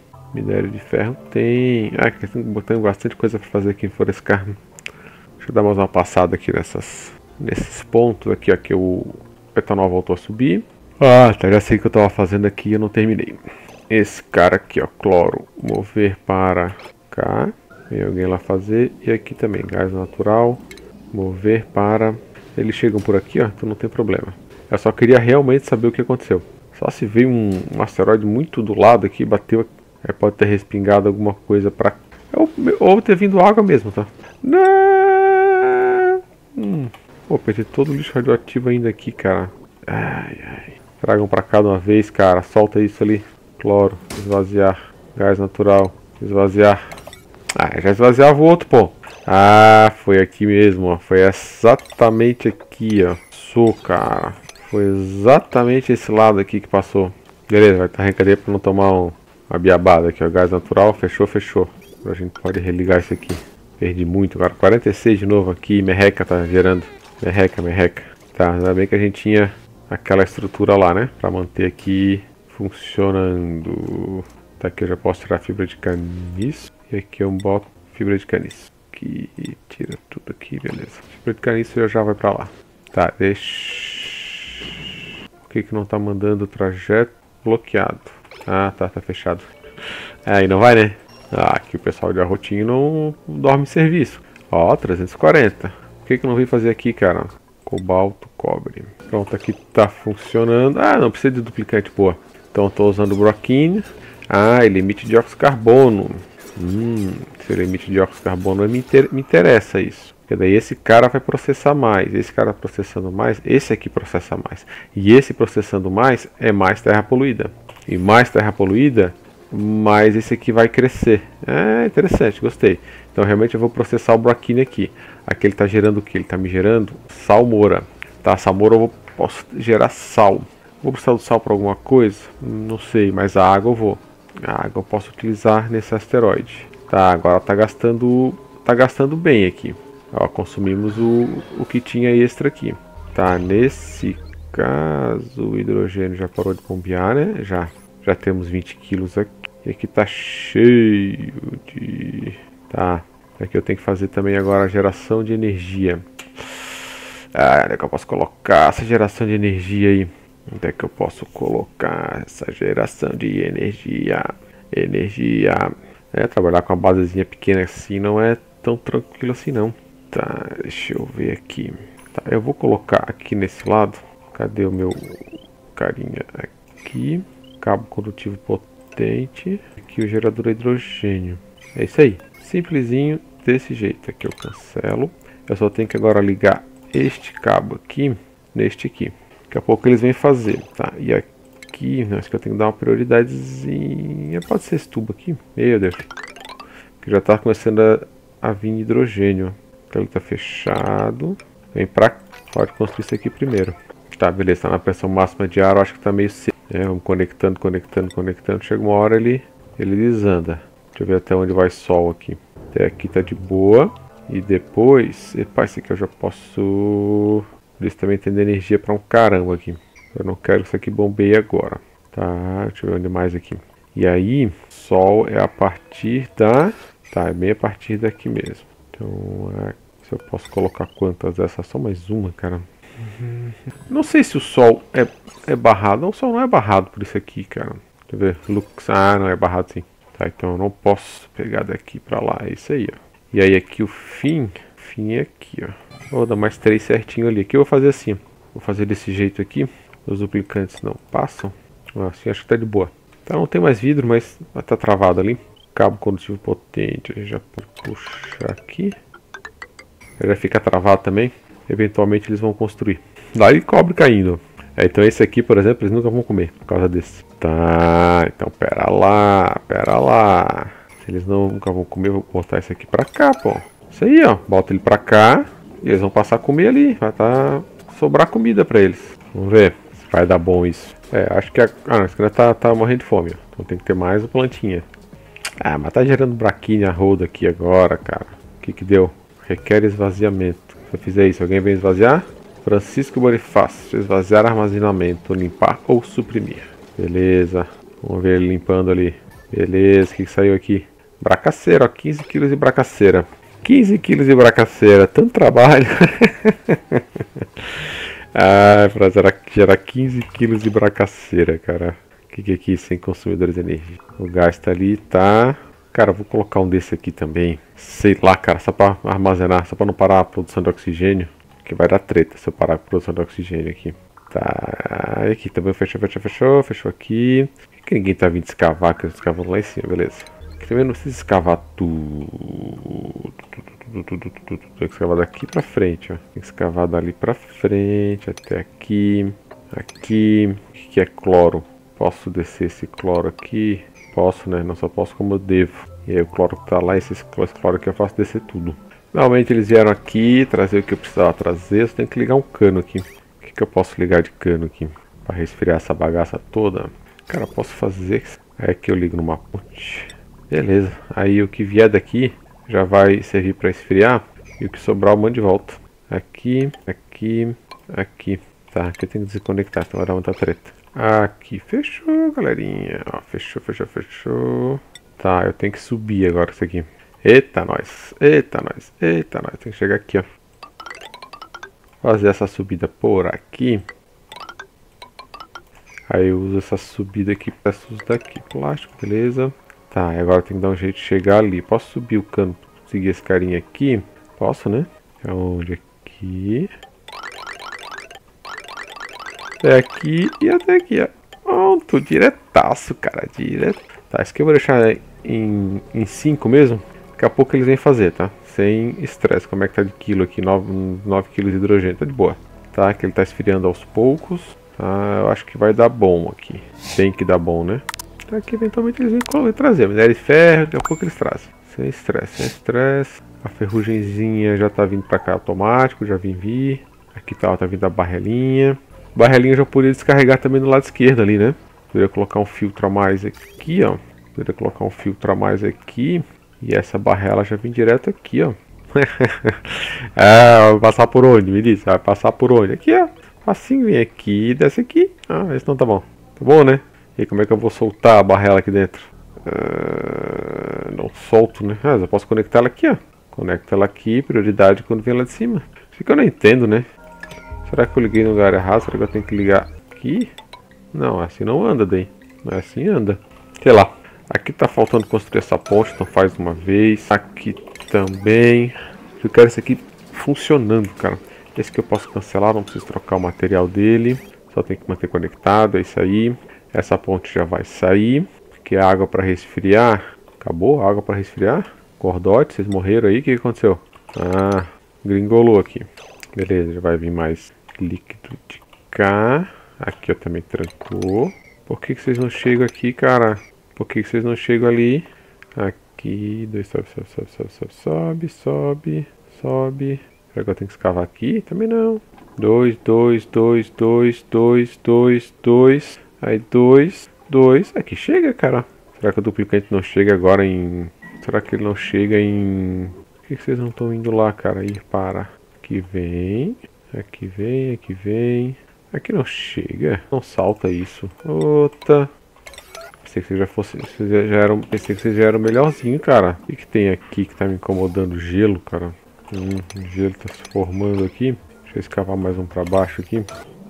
Ah, aqui tem bastante coisa pra fazer aqui em Florescar. Deixa eu dar mais uma passada aqui nesses pontos aqui, ó. Que o etanol voltou a subir. Ah, tá, já sei o que eu tava fazendo aqui e eu não terminei. Esse cara aqui, ó, cloro, mover para cá. Vem alguém lá fazer. E aqui também, gás natural, mover para... Eles chegam por aqui, ó, então não tem problema. Eu só queria realmente saber o que aconteceu. Só se veio um asteroide muito do lado aqui, bateu, pode ter respingado alguma coisa pra... Ou ter vindo água mesmo, tá? Não! Pô, perdi todo o lixo radioativo ainda aqui, cara. Ai. Tragam pra cá de uma vez, cara. Solta isso ali. Cloro, esvaziar. Gás natural, esvaziar. Ah, já esvaziava o outro, pô. Ah, foi aqui mesmo, ó. Foi exatamente aqui, ó. Cara. Foi exatamente esse lado aqui que passou. Beleza, vai estar recadeia pra não tomar uma biabada aqui, ó. Gás natural, fechou, fechou. Agora a gente pode religar isso aqui. Perdi muito, agora 46 de novo aqui. Merreca tá gerando. Merreca. Tá, ainda bem que a gente tinha aquela estrutura lá, né? Pra manter aqui funcionando. Tá, aqui eu já posso tirar fibra de caniço. E aqui eu boto fibra de caniço. Aqui, tira tudo aqui, beleza. Fibra de caniço já vai pra lá. Tá, deixa... Por que não tá mandando o trajeto? Bloqueado. Ah, tá fechado. Aí não vai, né? Ah, aqui o pessoal de Arrotinho não dorme em serviço. Ó, 340. Por que não vem fazer aqui, cara? Cobalto, cobre. Pronto, aqui tá funcionando. Ah, não precisa de duplicante, boa. Então eu tô usando o broquinho. Ah, ele emite dióxido de carbono. Se ele emite dióxido de carbono, me interessa isso. Porque daí esse cara vai processar mais. Esse cara processando mais, esse aqui processa mais. E esse processando mais é mais terra poluída. E mais terra poluída, mais esse aqui vai crescer. É interessante, gostei. Então realmente eu vou processar o broquinho aqui. Aqui ele está gerando o que? Ele está me gerando salmoura. Tá, salmoura eu posso gerar sal. Vou precisar do sal para alguma coisa? Não sei, mas a água eu vou. A água eu posso utilizar nesse asteroide. Tá, agora tá gastando bem aqui. Ó, consumimos o que tinha extra aqui. Tá, nesse caso o hidrogênio já parou de bombear, né? Já temos 20 quilos aqui. E aqui tá cheio de... Tá, aqui eu tenho que fazer também agora a geração de energia. Ah, onde é que eu posso colocar essa geração de energia aí? Onde é que eu posso colocar essa geração de energia? Trabalhar com uma basezinha pequena assim não é tão tranquilo assim não. Tá, deixa eu ver aqui. Tá, eu vou colocar aqui nesse lado. Cadê o meu carinha aqui? Cabo condutivo potente. Aqui o gerador de hidrogênio. É isso aí. Simplesinho desse jeito. Aqui eu cancelo. Eu só tenho que agora ligar este cabo aqui neste aqui. Daqui a pouco eles vêm fazer, tá? E aqui, acho que eu tenho que dar uma prioridadezinha. Pode ser esse tubo aqui? Meu Deus. Que já tá começando a vir hidrogênio. Então ele tá fechado. Vem pra cá. Pode construir isso aqui primeiro. Tá, beleza. Tá na pressão máxima de ar. Eu acho que tá meio seco. Vamos conectando. Chega uma hora ele desanda. Deixa eu ver até onde vai sol aqui. Até aqui tá de boa. E depois... Epa, esse aqui eu já posso... Eles também tem energia pra um caramba aqui. Eu não quero que isso aqui bombeie agora. Tá, deixa eu ver onde mais aqui. E aí, sol é a partir da... Tá, é bem a partir daqui mesmo. Então, se eu posso colocar quantas dessas? Só mais uma, cara. Não sei se o sol é barrado. Não, o sol não é barrado por isso aqui, cara. Deixa eu ver. Lux. Ah, não é barrado sim. Tá, então eu não posso pegar daqui pra lá. É isso aí, ó. E aí aqui o fim é aqui, ó. Vou dar mais 3 certinho ali. Aqui eu vou fazer assim. Vou fazer desse jeito aqui. Os duplicantes não passam. Assim acho que tá de boa. Tá, não tem mais vidro, mas tá travado ali. Cabo condutivo potente. Já puxar aqui. Ele já fica travado também. Eventualmente eles vão construir. Daí cobre caindo. Então esse aqui, por exemplo, eles nunca vão comer por causa desse. Tá, então pera lá. Se eles nunca vão comer, eu vou botar esse aqui pra cá, pô. Isso aí, ó. Bota ele pra cá. E eles vão passar a comer ali. Vai sobrar comida pra eles. Vamos ver se vai dar bom isso. Acho que não, esse cara tá morrendo de fome, ó. Então tem que ter mais uma plantinha. Ah, mas tá gerando braquinha a roda aqui agora, cara. O que deu? Requer esvaziamento. Se eu fizer isso, alguém vem esvaziar? Francisco Bonifácio. Esvaziar armazenamento. Limpar ou suprimir. Beleza. Vamos ver ele limpando ali. Beleza. O que saiu aqui? Bracaceira, ó. 15 quilos de bracaceira. 15 quilos de bracaceira. Tanto trabalho. Pra gerar 15 quilos de bracaceira, cara. O que é aqui? Sem consumidores de energia. O gás tá ali, tá... Cara, vou colocar um desse aqui também. Sei lá, cara, só pra armazenar, só pra não parar a produção de oxigênio. Que vai dar treta se eu parar a produção de oxigênio aqui. Tá, e aqui também fechou aqui. Por que ninguém tá vindo escavar, que eu tô escavando lá em cima, beleza. Aqui também não precisa escavar tudo. Tem que escavar daqui pra frente, ó. Tem que escavar dali pra frente, até aqui. Aqui, que é cloro. Posso descer esse cloro aqui? Posso, né? Não só posso como eu devo. E aí o cloro que tá lá, esse cloro aqui eu faço descer tudo. Normalmente eles vieram aqui trazer o que eu precisava trazer. Eu tenho que ligar um cano aqui. O que eu posso ligar de cano aqui? Para resfriar essa bagaça toda. Cara, eu posso fazer. Aí aqui eu ligo numa ponte. Beleza. Aí o que vier daqui já vai servir para esfriar. E o que sobrar eu mando de volta. Aqui, aqui, aqui. Tá, aqui eu tenho que desconectar, então vai dar muita treta. Aqui, fechou, galerinha. Ó, fechou, fechou, fechou. Tá, eu tenho que subir agora isso aqui. Eita, nós. Eita, nós. Eita, nós. Tem que chegar aqui, ó. Fazer essa subida por aqui. Aí eu uso essa subida aqui para uso daqui. Plástico, beleza. Tá, e agora tem que dar um jeito de chegar ali. Posso subir o cano pra seguir esse carinha aqui? Posso, né? Aonde? Aqui. Até aqui e até aqui, ó. Pronto, diretaço, cara. Direto. Tá, isso aqui eu vou deixar em 5 mesmo. Daqui a pouco eles vêm fazer, tá? Sem estresse. Como é que tá de quilo aqui? 9 kg de hidrogênio. Tá de boa. Tá, que ele tá esfriando aos poucos. Tá, eu acho que vai dar bom aqui. Tem que dar bom, né? Tá, aqui eventualmente eles vêm trazer. Minério de ferro, daqui a pouco eles trazem. Sem estresse, sem estresse. A ferrugemzinha já tá vindo pra cá automático. Já vim vir. Aqui tá vindo a barrelinha. Barrelinha eu já poderia descarregar também do lado esquerdo ali, né? Poderia colocar um filtro a mais aqui, ó. Poderia colocar um filtro a mais aqui. E essa barrela já vem direto aqui, ó. Ah, vai passar por onde? Me diz, vai passar por onde? Aqui, ó. Assim, vem aqui e desce aqui. Ah, esse não tá bom. Tá bom, né? E aí, como é que eu vou soltar a barrela aqui dentro? Não solto, né? Ah, eu posso conectar ela aqui, ó. Conecta ela aqui, prioridade quando vem lá de cima. Isso que eu não entendo, né? Será que eu liguei no lugar errado? Será que eu tenho que ligar aqui? Não, assim não anda daí. Não é assim anda. Sei lá. Aqui tá faltando construir essa ponte, então faz uma vez. Aqui também. Eu quero esse aqui funcionando, cara. Esse que eu posso cancelar, não preciso trocar o material dele. Só tem que manter conectado, é isso aí. Essa ponte já vai sair. Porque a água para resfriar. Acabou a água para resfriar? Cordote, vocês morreram aí? O que aconteceu? Ah, gringolou aqui. Beleza, já vai vir mais líquido de cá. Aqui eu também trancou. Por que vocês não chegam aqui, cara? Por que vocês não chegam ali? Aqui, dois, sobe, sobe, sobe, sobe, sobe, sobe, sobe, sobe. Será que eu tenho que escavar aqui? Também não. 2, 2, 2, 2, 2, 2, 2. Aí 2, 2. Aqui chega, cara. Será que o duplicante não chega agora em... Será que ele não chega em... Por que vocês não estão indo lá, cara? Ir para... Aqui vem. Aqui vem, aqui vem. Aqui não chega. Não salta isso. Outra. Pensei que você já fosse. Pensei que você já era o melhorzinho, cara. O que tem aqui que tá me incomodando? Gelo, cara. O gelo tá se formando aqui. Deixa eu escavar mais um pra baixo aqui.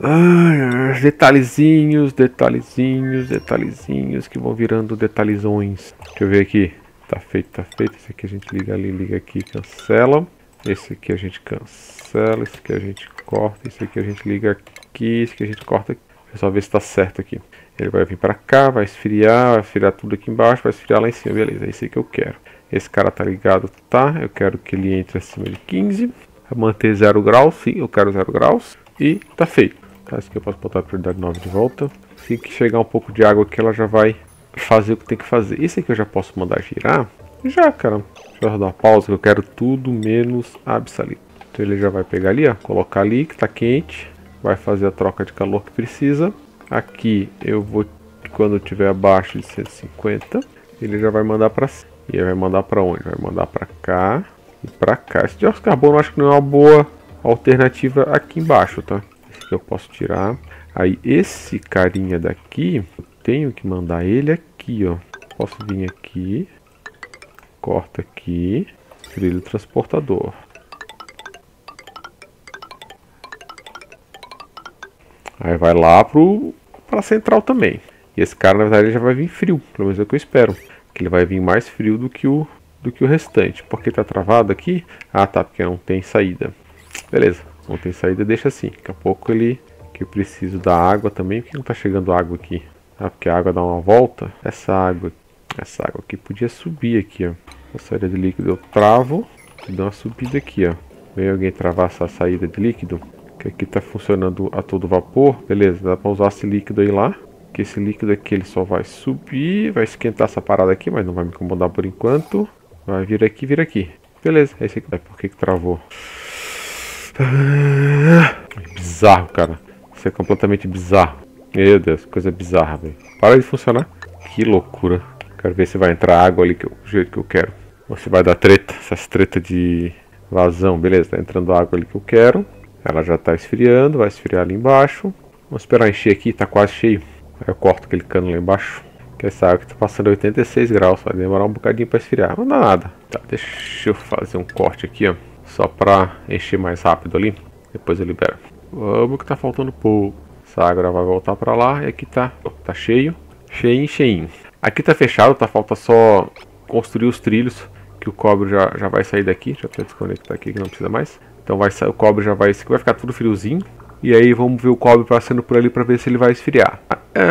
Ai, detalhezinhos, detalhezinhos, detalhezinhos que vão virando detalhezões. Deixa eu ver aqui. Tá feito, tá feito. Esse aqui a gente liga ali, liga aqui, cancela. Esse aqui a gente cancela. Esse aqui a gente corta. Esse aqui a gente liga aqui. Esse aqui a gente corta aqui. Deixa eu só ver se tá certo aqui. Ele vai vir pra cá, vai esfriar tudo aqui embaixo, vai esfriar lá em cima. Beleza, é isso aí que eu quero. Esse cara tá ligado, tá? Eu quero que ele entre acima de 15. Manter 0 graus, sim, eu quero 0 graus. E tá feito. Tá, esse aqui eu posso botar a prioridade 9 de volta. Se que chegar um pouco de água aqui, ela já vai fazer o que tem que fazer. Esse aqui eu já posso mandar girar. Já, cara. Deixa eu dar uma pausa, que eu quero tudo menos absalito. Então ele já vai pegar ali, ó. Colocar ali, que tá quente. Vai fazer a troca de calor que precisa. Aqui eu vou, quando tiver abaixo de 150, ele já vai mandar pra cima. E ele vai mandar pra onde? Vai mandar pra cá e pra cá. Esse dióxido de carbono eu acho que não é uma boa alternativa aqui embaixo, tá? Esse aqui eu posso tirar. Aí esse carinha daqui, eu tenho que mandar ele aqui, ó. Posso vir aqui. Corta aqui. Trilho transportador. Aí vai lá pra central também. E esse cara, na verdade, ele já vai vir frio. Pelo menos é o que eu espero. Que ele vai vir mais frio do que o restante. Por que tá travado aqui? Ah, tá. Porque não tem saída. Beleza. Não tem saída, deixa assim. Daqui a pouco ele... Que eu preciso da água também. Por que não tá chegando água aqui? Ah, porque a água dá uma volta. Essa água aqui podia subir aqui, ó. A saída de líquido eu travo. E dou uma subida aqui, ó. Vem alguém travar essa saída de líquido. Que aqui tá funcionando a todo vapor. Beleza, dá pra usar esse líquido aí lá. Que esse líquido aqui ele só vai subir, vai esquentar essa parada aqui, mas não vai me incomodar por enquanto. Vai vir aqui, vir aqui. Beleza, é esse aqui. Por que travou? É bizarro, cara. Isso é completamente bizarro. Meu Deus, coisa bizarra, velho. Para de funcionar. Que loucura. Quero ver se vai entrar água ali do jeito que eu quero. Ou se vai dar treta, essas tretas de vazão. Beleza, tá entrando água ali que eu quero. Ela já tá esfriando, vai esfriar ali embaixo. Vamos esperar encher aqui, tá quase cheio. Aí eu corto aquele cano lá embaixo. Que essa água que tá passando 86 graus, vai demorar um bocadinho para esfriar. Não dá nada. Tá, deixa eu fazer um corte aqui, ó. Só para encher mais rápido ali. Depois eu libero. Vamos que tá faltando pouco. Essa água vai voltar para lá. E aqui tá cheio. Cheinho, cheinho. Aqui tá fechado, tá? Falta só construir os trilhos. Que o cobre já vai sair daqui. Deixa eu até desconectar aqui que não precisa mais. Então vai sair, o cobre já vai... Esse aqui vai ficar tudo friozinho. E aí vamos ver o cobre passando por ali para ver se ele vai esfriar.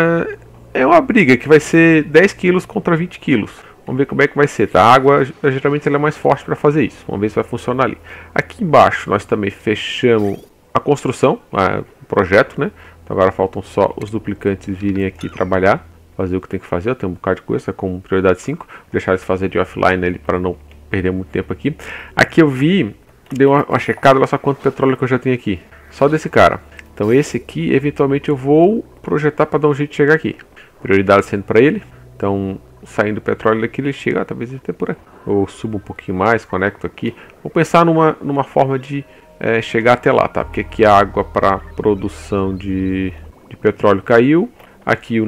É uma briga que vai ser 10 quilos contra 20 quilos. Vamos ver como é que vai ser, tá? A água, geralmente, ela é mais forte para fazer isso. Vamos ver se vai funcionar ali. Aqui embaixo, nós também fechamos a construção, o projeto, né? Então agora faltam só os duplicantes virem aqui trabalhar, fazer o que tem que fazer. Eu tenho um bocado de coisa, com prioridade 5. Vou deixar eles fazer de offline ali para não perder muito tempo aqui. Aqui eu vi, dei uma checada, olha só quanto petróleo que eu já tenho aqui. Só desse cara. Então esse aqui, eventualmente, eu vou projetar para dar um jeito de chegar aqui. Prioridade sendo para ele. Então, saindo o petróleo daqui, ele chega, talvez até por aqui. Ou subo um pouquinho mais, conecto aqui. Vou pensar numa forma de chegar até lá, tá? Porque aqui a água para produção de petróleo caiu. Aqui a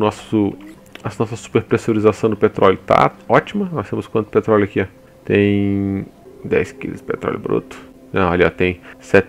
nossa superpressurização do petróleo tá ótima. Nós temos quanto petróleo aqui, ó? Tem 10 kg de petróleo bruto. Não, ali ó, tem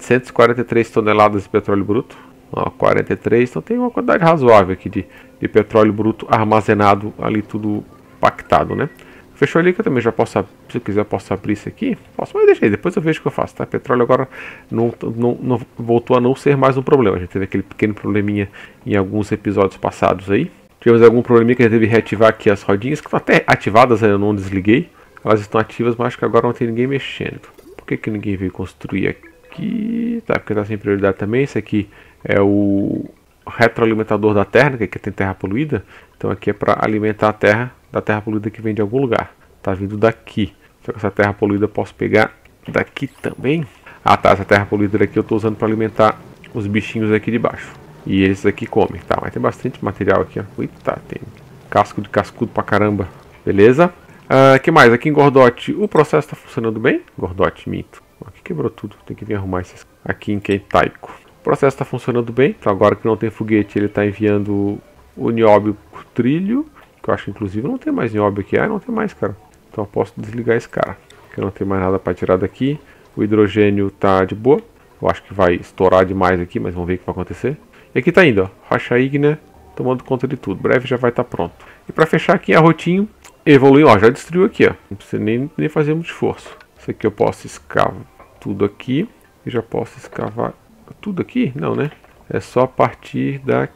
743 toneladas de petróleo bruto. Ó, 43, então tem uma quantidade razoável aqui de petróleo bruto armazenado ali, tudo pactado, né? Fechou ali que eu também já posso, se eu quiser, posso abrir isso aqui. Posso, mas deixa aí, depois eu vejo o que eu faço, tá? Petróleo agora não voltou a não ser mais um problema. A gente teve aquele pequeno probleminha em alguns episódios passados aí. Tivemos algum probleminha que a gente teve que reativar aqui as rodinhas, que estão até ativadas, eu não desliguei. Elas estão ativas, mas acho que agora não tem ninguém mexendo. Por que ninguém veio construir aqui? Tá, porque tá sem prioridade também. Esse aqui é o retroalimentador da terra, que aqui tem terra poluída. Então aqui é para alimentar a terra da terra poluída que vem de algum lugar. Tá vindo daqui. Só que essa terra poluída eu posso pegar daqui também. Ah tá, essa terra poluída daqui eu estou usando para alimentar os bichinhos aqui de baixo. E eles aqui comem, tá? Mas tem bastante material aqui, ó. Eita, tem casco de cascudo pra caramba. Beleza? Que mais? Aqui em Gordote o processo está funcionando bem. Gordote, minto. Aqui quebrou tudo. Tem que vir arrumar esses. Aqui em Keitaiko. O processo está funcionando bem. Então agora que não tem foguete, ele está enviando o nióbio por trilho. Que eu acho que inclusive não tem mais nióbio aqui. Ah, não tem mais, cara. Então eu posso desligar esse cara. Porque não tem mais nada para tirar daqui. O hidrogênio tá de boa. Eu acho que vai estourar demais aqui, mas vamos ver o que vai acontecer. E aqui tá indo, ó. Rocha ígnea tomando conta de tudo. Breve já vai estar pronto. E para fechar aqui, arrotinho evoluiu, ó. Já destruiu aqui, ó. Não precisa nem fazer muito esforço. Isso aqui eu posso escavar tudo aqui. E já posso escavar tudo aqui? Não, né? É só a partir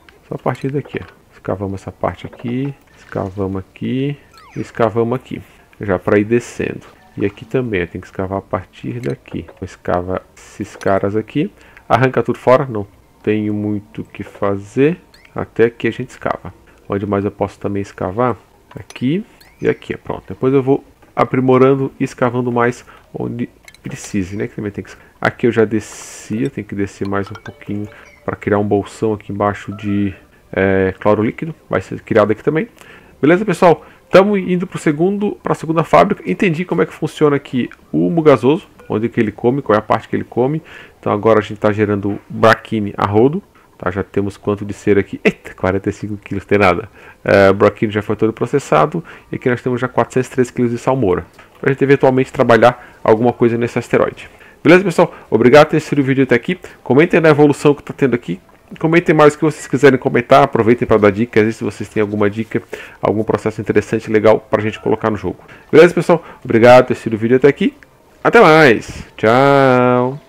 daqui, ó. Escavamos essa parte aqui. Escavamos aqui. E escavamos aqui. Já para ir descendo. E aqui também, eu tenho que escavar a partir daqui. Escava esses caras aqui. Arranca tudo fora, não tenho muito o que fazer. Até aqui a gente escava. Onde mais eu posso também escavar? Aqui e aqui, pronto. Depois eu vou aprimorando e escavando mais onde precise, né? Que também tem que... Aqui eu já desci, eu tenho que descer mais um pouquinho para criar um bolsão aqui embaixo de cloro líquido. Vai ser criado aqui também. Beleza, pessoal? Estamos indo para a segunda fábrica. Entendi como é que funciona aqui o mugazoso, onde que ele come, qual é a parte que ele come. Então agora a gente está gerando braquine a rodo. Tá, já temos quanto de cera aqui. Eita, 45 quilos, tem nada. Braquine já foi todo processado. E aqui nós temos já 403 quilos de salmoura. Para a gente eventualmente trabalhar alguma coisa nesse asteroide. Beleza, pessoal? Obrigado por ter assistido o vídeo até aqui. Comentem na evolução que está tendo aqui. Comentem mais o que vocês quiserem comentar. Aproveitem para dar dicas. Se vocês têm alguma dica, algum processo interessante, legal para a gente colocar no jogo. Beleza, pessoal? Obrigado por ter assistido o vídeo até aqui. Até mais. Tchau.